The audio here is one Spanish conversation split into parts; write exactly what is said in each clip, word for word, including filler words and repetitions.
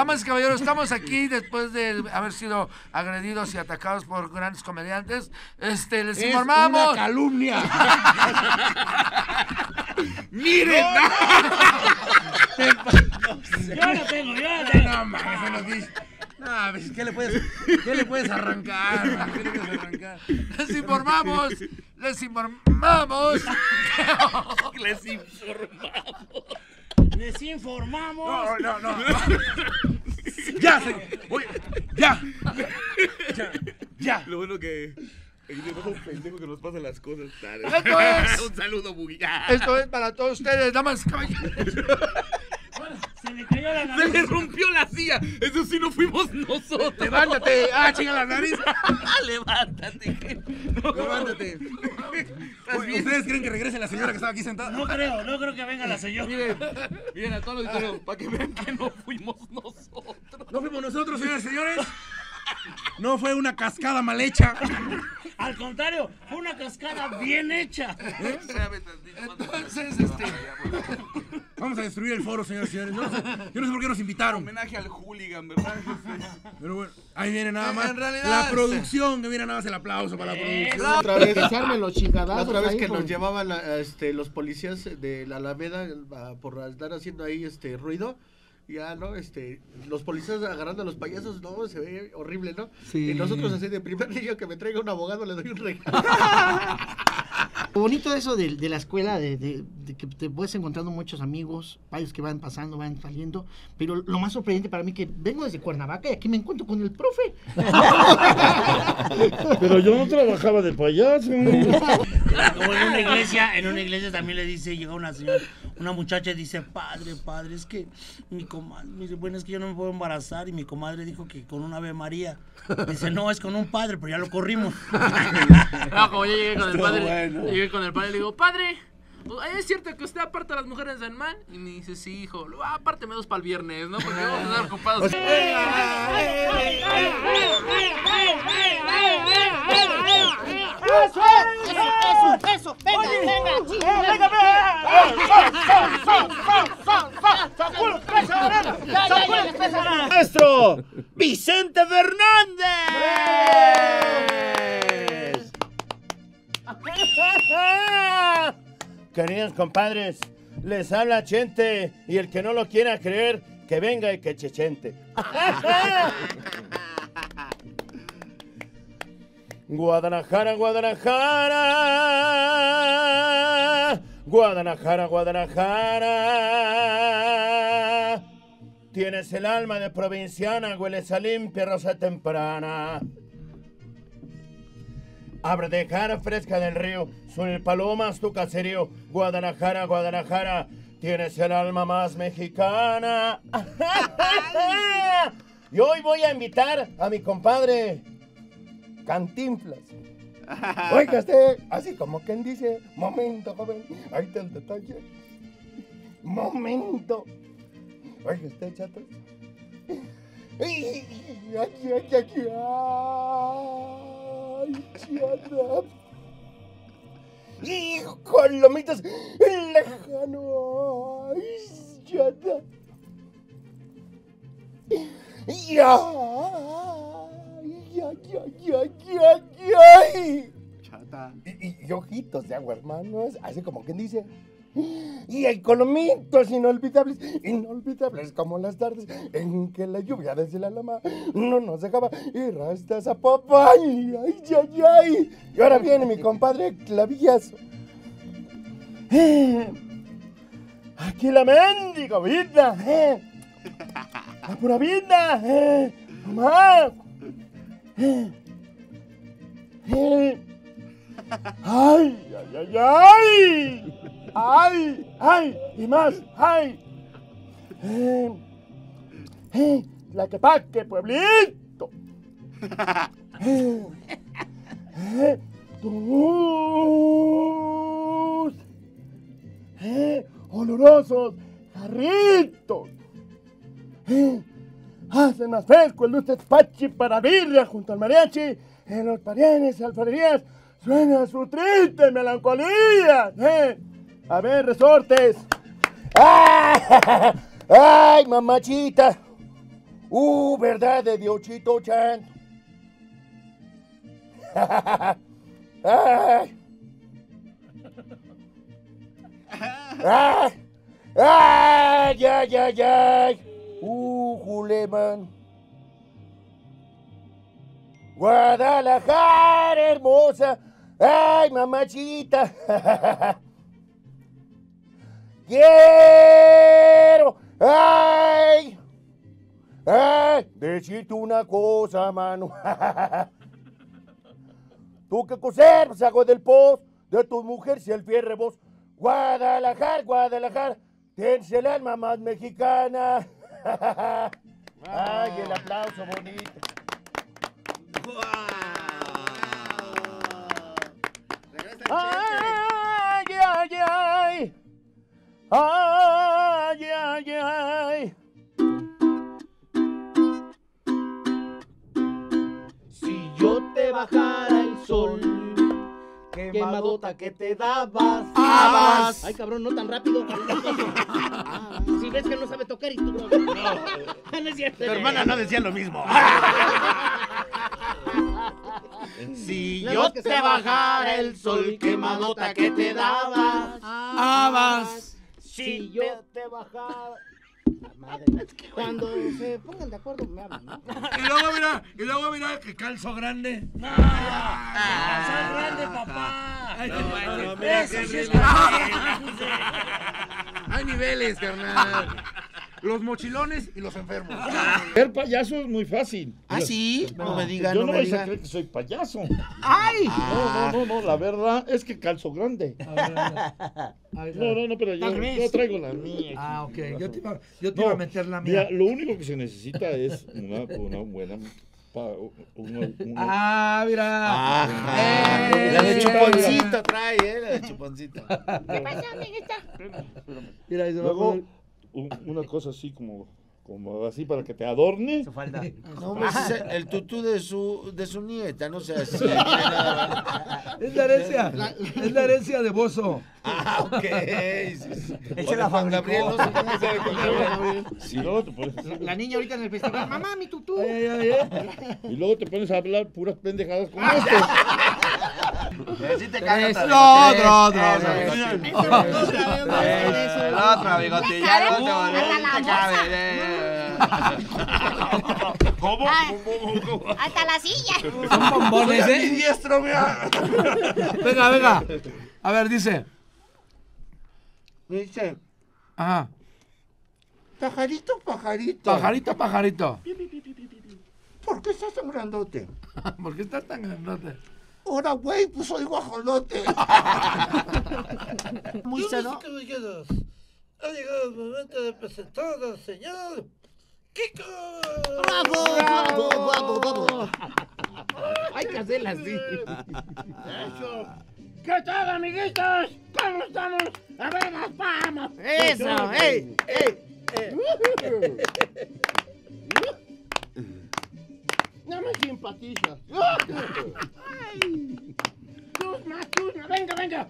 damas y caballeros, estamos aquí después de haber sido agredidos y atacados por grandes comediantes. Este, les es informamos. Una calumnia. ¡Miren! Yo no tengo, yo no tengo. No, mames, se los dije. No, pues, ¿qué le puedes, qué le puedes arrancar, man? ¿Qué le puedes arrancar? Les informamos, les informamos. Les informamos. Les informamos. No, no, no. Ya, señor. Oye, ya. Ya. Ya. Lo bueno que... El pendejo que nos pasan las cosas. Esto es- Un saludo, Buggy. Esto es para todos ustedes, damas y caballeros. Se le cayó la Se nariz. le rompió la silla. Eso sí no fuimos nosotros. Levántate. Ah, chinga la nariz. Levántate. No. Levántate. Oye, ¿ustedes creen que regrese la señora que estaba aquí sentada? No creo, no creo que venga la señora. Miren, miren a todos los auditores, para que vean que no fuimos nosotros. No fuimos nosotros, señores y señores. No fue una cascada mal hecha. Al contrario, fue una cascada bien hecha. Entonces, este, Vamos a destruir el foro, señores y señores. Yo no sé, yo no sé por qué nos invitaron. Homenaje al hooligan, ¿verdad? Pero bueno, ahí viene nada más. En realidad, la este- producción, que viene nada más el aplauso para la producción. Otra vez, Que se armen los chingadazos la otra vez ahí que por- nos llevaban la- este, los policías de la Alameda a- por estar haciendo ahí este ruido. Ya, ¿no? Este, los policías agarrando a los payasos, no, se ve horrible, ¿no? Sí. Y nosotros así de primer niño que me traiga un abogado le doy un regalo. Lo bonito de eso de, de la escuela, de, de- de que te puedes encontrando muchos amigos, varios que van pasando, van saliendo, pero lo más sorprendente para mí que vengo desde Cuernavaca y aquí me encuentro con el profe. Pero yo no trabajaba de payaso. Como en una iglesia, en una iglesia también le dice, llega una señora, una muchacha y dice, padre, padre, es que mi comadre, me dice, bueno, es que yo no me puedo embarazar y mi comadre dijo que con una Ave María. Dice, no, es con un padre, pero ya lo corrimos. No, como yo llegué con el Estuvo padre, bueno. llegué con el padre y le digo, padre, ¿es cierto que usted aparta a las mujeres del man? Y me dice, sí, hijo, luego, ah, apárteme dos para el viernes, ¿no? Porque vamos a estar ocupados. ¡Eso, eso, eso! ¡Venga, venga, venga! Maestro Vicente Fernández. Queridos compadres, les habla Chente y el que no lo quiera creer, que venga y que chechente. Guadalajara, Guadalajara, Guadalajara, Guadalajara. Tienes el alma de provinciana, hueles a limpia rosa temprana. Abre de cara fresca del río, son palomas tu caserío. Guadalajara, Guadalajara, tienes el alma más mexicana. Y hoy voy a invitar a mi compadre Cantinflas. Oiga usted, así como quien dice, momento, joven, ahí está el detalle. Momento. Oiga usted, chato. Ay, aquí, aquí, aquí. Ay, chata. Hijo, con lomitas lejano. Ay, chata. Ya. Ya, ya, ya, ya, ya. Chata. Y, y- y ojitos de agua, hermanos, así como quien dice. Y hay colomitos inolvidables, inolvidables como las tardes en que la lluvia desde la lama no nos dejaba ir hasta Zapopan. Ay, ay, ay, ay. Y ahora viene mi compadre Clavillazo. Eh, Aquí la mendiga vida, eh. La pura vida, eh. Mamá. Eh. Eh. ¡Ay, ay, ay, ay! ¡Ay, ay! Y más, ¡ay! Eh, eh, Tlaquepaque, pueblito. Eh, eh, tus, eh, olorosos jarritos. Eh, hacen más fresco el dulce pachi para birria junto al mariachi. En los parianes y alfarerías suena su triste melancolía. Eh. A ver, resortes. ¡Ah! ¡Ay, mamachita! Uh, verdad de Diosito Chan. Ay. Ay. Ay, ay, ay, ay. Uh, Juleman. Guadalajara hermosa. Ay, mamachita. Quiero. Ay. Ay, decirte una cosa, mano. Tú que conservas agua del pozo, de tu mujer si el fierre vos. Guadalajara, Guadalajara, tienes el alma más mexicana. Ay, el aplauso bonito. Ay, ay, ay. Ay, ay, ay. Si yo te bajara el sol, quemadota que te dabas. Abas. Ay, cabrón, no tan rápido. Ah, si ves que no sabe tocar y tú no. No, no es cierto. Tu hermana no decía lo mismo. Si Nada yo más que te se bajara el sol, quemadota que te dabas. Abas. Si yo te bajara. La madre. Cuando se pongan de acuerdo me hablan, ¿no? Y luego mira, y luego mira que calzo grande. ¡No! ¡Calzón grande, papá! No, bueno, mira, eso sí es Hay niveles, carnal. Los mochilones y los enfermos. Ser payaso es muy fácil. ¿Ah, sí? No me digan, Yo no no me vais a digan. creer que soy payaso. ¡Ay! No, no, no, no, la verdad es que calzo grande. No, no, no, pero yo, Al revés. yo traigo la mía. Ah, ok. Yo te iba, yo te No, iba a meter la mía. Mira, lo único que se necesita es una, una buena... pa- una- una- Ah, mira. Ajá. Eh, La de eh, chuponcito trae, ¿eh? La de chuponcito. ¿Qué pasa, amiguita? Mira, ahí se va a Luego, poner- un- una cosa así como, como así para que te adorne. Su falda. No, pues es el, el tutú de su, de su nieta, no sé así. Mire nada más. Es la herencia. Es la herencia de Bozo. Ah, ok. Sí, sí. Él se la Juan Gabriel, no sé qué sabe Juan Gabriel. Y luego te pones, La, la niña ahorita en el festival. Mamá, mi tutú. Ay, ay, ay. y luego te pones a hablar puras pendejadas como esto. Sí te cagas, Otro, Tadeo. otro, Eso, otro. eso. Eso. El otro, bigote, ya el otro, no te cabe. ¿Cómo? Ay. ¿Cómo? ¿Cómo? Hasta la silla. Son bombones, Mi ¿eh? diestro, mira. Venga, venga. A ver, dice. Dice, Ajá. pajarito, pajarito. Pajarito, pajarito. ¿Por qué estás tan grandote? ¿Por qué estás tan grandote? Ahora, güey, pues soy guajolote. Muy sano. caballeros, ha llegado el momento de presentar al señor Kiko. ¡Bravo, bravo, bravo, bravo! Hay que hacerla así. ¿Qué tal, amiguitos? ¿Cómo estamos? A ver, las palmas. Eso, ey, ey. No me simpatizas. Chusma, chusma, venga, venga.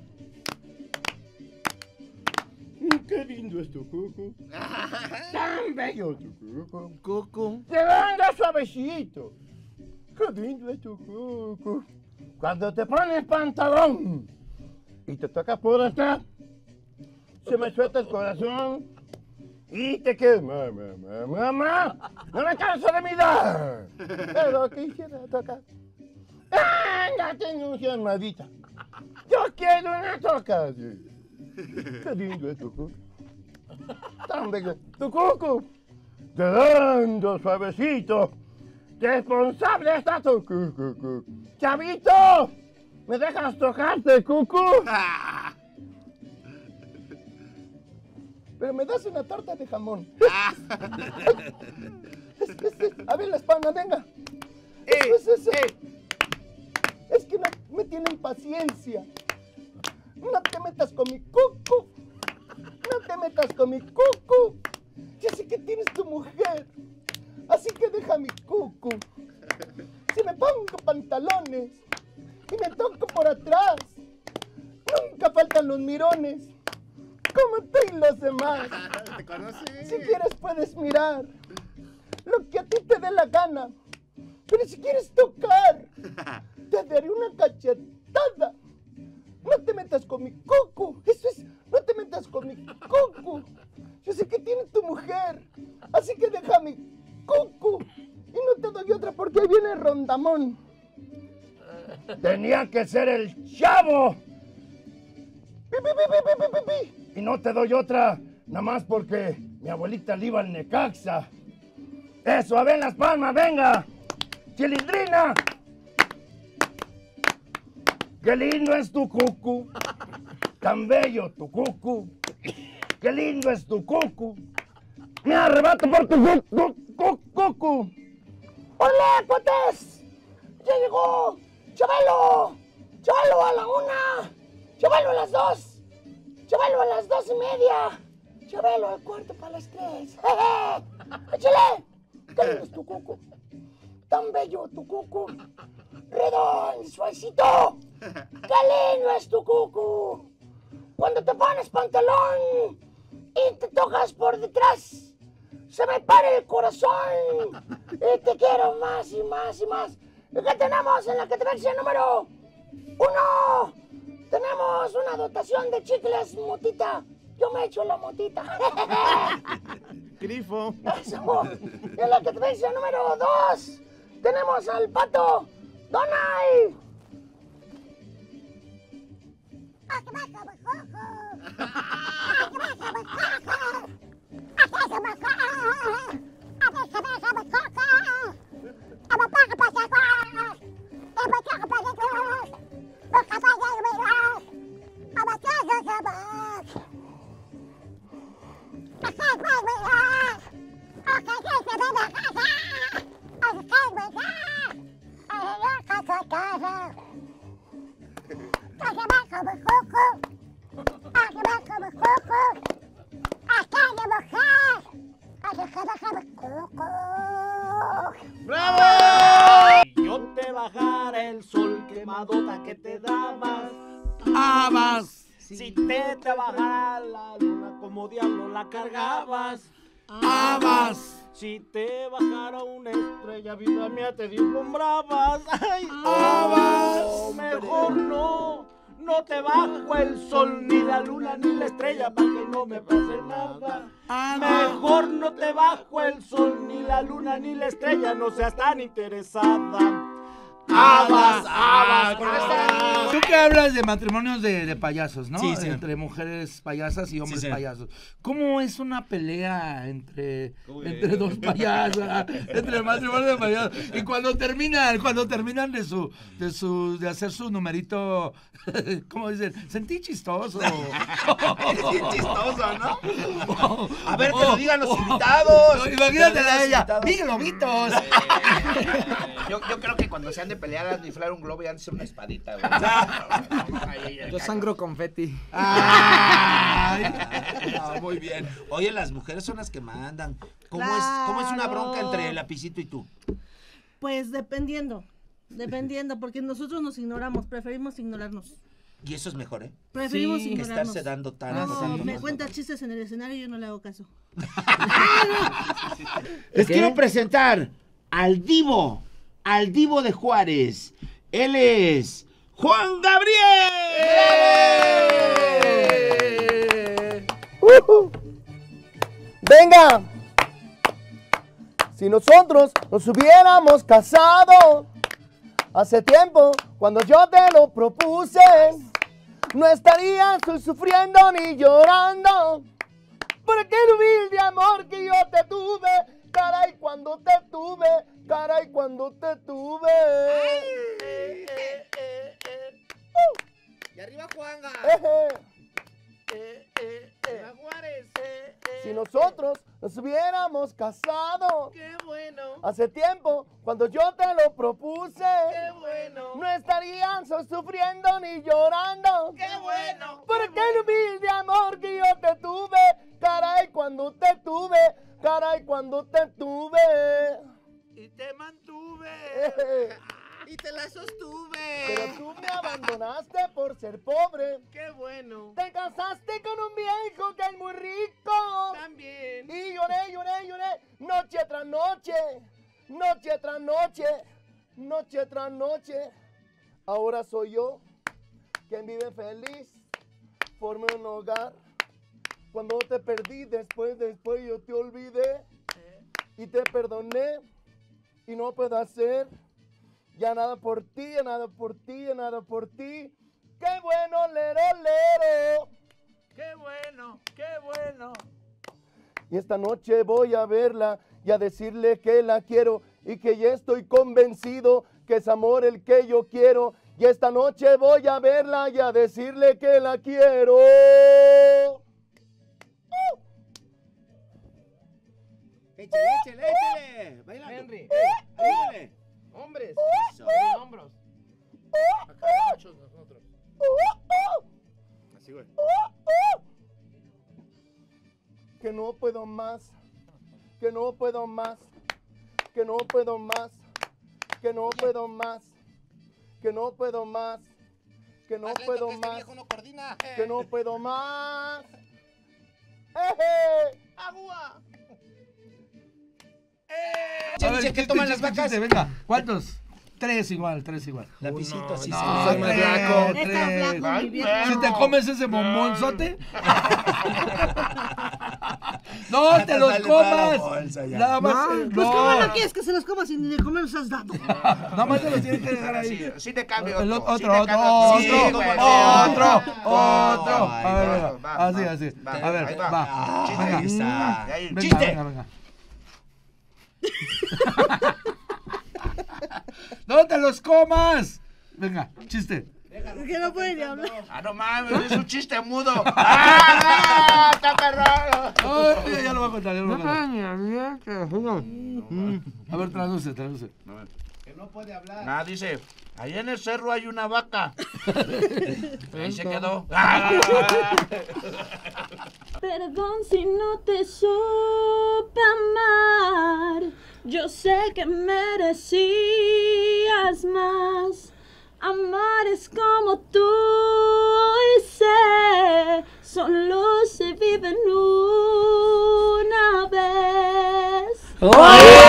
Qué lindo es tu cucu. Tan bello tu cucu. Cucu. Que venga suavecito. Qué lindo es tu cucu. Cuando te pones pantalón y te toca por atrás, se me suelta el corazón y te quedas, mamá, mamá, mamá, no me canso de mirar, pero quisiera tocar. Venga, tengo una almohadita. Yo quiero una toca. Qué lindo es tu cucu. Tan bello. Tu cucu. Quedando suavecito. Responsable está tu cucu. Chavito, ¿me dejas tocarte, cucu? Pero me das una torta de jamón. Es, es, es, a ver la espalda, venga. Eso, es eso. Es que no me tienen paciencia. No te metas con mi cucu. No te metas con mi cucu. Ya sé que tienes tu mujer. Así que deja mi cucu. Si me pongo pantalones y me toco por atrás, nunca faltan los mirones. Como tú y los demás. ¿Te conoces? Si quieres puedes mirar lo que a ti te dé la gana. Pero si quieres tocar, te daré una cachetada. No te metas con mi cucu. Eso es, no te metas con mi cucu. Yo sé que tiene tu mujer, así que deja mi cucu. Y no te doy otra porque ahí viene Rondamón. Tenía que ser el chavo. Pi, pi, pi, pi, pi, pi, pi. Y no te doy otra, nada más porque mi abuelita le iba al Necaxa. Eso, a ver las palmas, venga. Chilindrina. Qué lindo es tu cucu. Tan bello tu cucu. Qué lindo es tu cucu. Me arrebato por tu cucu. Cucu. ¡Hola, cuates! ¡Ya llegó! ¡Chavalo! ¡Chavalo a la una! ¡Chavalo a las dos! ¡Chavalo a las dos y media! ¡Chavalo al cuarto para las tres! ¡Jeje! ¡Échale! ¡Qué lindo es tu cucu! ¡Tan bello tu cucu! ¡Redón, suavecito! ¡Qué lindo es tu cucu! Cuando te pones pantalón y te tocas por detrás, se me para el corazón y te quiero más y más y más. ¿Y qué tenemos en la categoría número uno? Tenemos una dotación de chicles motita. Yo me echo la motita. Grifo. Eso. Y en la categoría número dos tenemos al pato Donald. Yo te bajara el sol quemadota que te dabas. Habas. Si te te bajara la luna como diablo la cargabas. Habas. Si te bajara una estrella, vida mía, te deslumbrabas. Ay, Habas. mejor no, no te bajo el sol, ni la luna, ni la estrella, para que no me pase nada. Mejor no te bajo el sol, ni la luna, ni la estrella, no seas tan interesada. Habas, habas. Tú que hablas de matrimonios de, de payasos, ¿no? Sí, sí. Entre mujeres payasas y hombres Sí, sí. payasos. ¿Cómo es una pelea entre, entre dos payasas, entre el matrimonio de payasos? Y cuando terminan, cuando terminan de su, de su, de hacer su numerito, ¿cómo dicen? Sentí chistoso. Sí, chistoso, ¿no? A ver, que lo digan los invitados. Imagínate a ella. Invitados. ¡Diga globitos! Yo, yo creo que cuando se han de pelear, han de inflar un globo y han de ser una espadita, güey. Yo sangro confeti. Ay. No, muy bien. Oye, las mujeres son las que mandan. ¿Cómo, es, ¿Cómo es una bronca entre el lapicito y tú? Pues dependiendo, dependiendo, porque nosotros nos ignoramos, preferimos ignorarnos. Y eso es mejor, ¿eh? Preferimos Que ignorarnos. estarse dando tan... No, tan- me cuenta chistes en el escenario y yo no le hago caso. Les quiero presentar al divo, al divo de Juárez. Él es Juan Gabriel. Uh-huh. Venga, si nosotros nos hubiéramos casado hace tiempo, cuando yo te lo propuse, no estarías tú sufriendo ni llorando por aquel humilde amor que yo te tuve. Caray, cuando te tuve, caray, cuando te tuve. Eh, eh, eh, eh. Uh. Y arriba Juanga. Eh, Eh, eh, eh. Juárez. Eh, eh. Si nosotros nos hubiéramos casado Qué bueno. hace tiempo, cuando yo te lo propuse, Qué bueno. no estarían so- sufriendo ni llorando Qué bueno. por aquel humilde amor que yo te tuve. Caray, cuando te tuve, caray, cuando te tuve. Y te mantuve. Eh, Y te la sostuve. Pero tú me abandonaste por ser pobre. pobre. Qué bueno. Te casaste con un viejo que es muy rico. También. Y lloré, lloré, lloré, noche tras noche, noche tras noche, noche tras noche. Ahora soy yo quien vive feliz, formé un hogar. Cuando te perdí, después, después yo te olvidé y te perdoné y no puedo hacer ya nada por ti, ya nada por ti, ya nada por ti. ¡Qué bueno, lero, lero! ¡Qué bueno, qué bueno! Y esta noche voy a verla y a decirle que la quiero y que ya estoy convencido que es amor el que yo quiero. Y esta noche voy a verla y a decirle que la quiero. ¡Uh! Échale, échale, échale. Bailando. Henry, ¡Uh! Ayúdale. hombres. Eso. En hombros. Acá machos nosotros. Así, güey. Que no puedo más, que no puedo más, que no puedo más, que no puedo más, que no puedo más, que no puedo más, que no puedo más. ¡Eje! ¡Agua! A ver, Dice que chiste, toman chiste, las vacas. chiste, venga, ¿cuántos? Tres igual, tres igual. Lapicito, sí, No, sí. no, Soy más tres, flaco. tres. Está flaco, mi viejo. Si te comes ese bombonzote. No te los Sale toda la comas. bolsa ya. Nada más. No, eh, pues no. cómo no quieres que se los comas y ni de comer los has dado. Nada más te los tienes que dejar ahí. Sí, sí te cambio El otro. otro, sí otro, te otro, cambio- Sí, otro, güey, otro, sí. otro. No, A ver, ahí venga. va, Así, va, así. va, A ver, ahí va. va. Venga. Ahí está. Mm. Ahí, Venga, chiste. venga, venga. ¡No te los comas! Venga, chiste. Que no puede ni hablar. Ah, no mames, es un chiste mudo. ¡Ah! ¡Está perro! Ay, ya, ya lo voy a contar, ya lo voy a contar. A ver, traduce, traduce. Que no puede hablar. Nada, dice, ahí en el cerro hay una vaca. Ahí se quedó. Perdón si no te supe amar. Yo sé que merecías más. Amores como tú y sé, solo se viven una vez.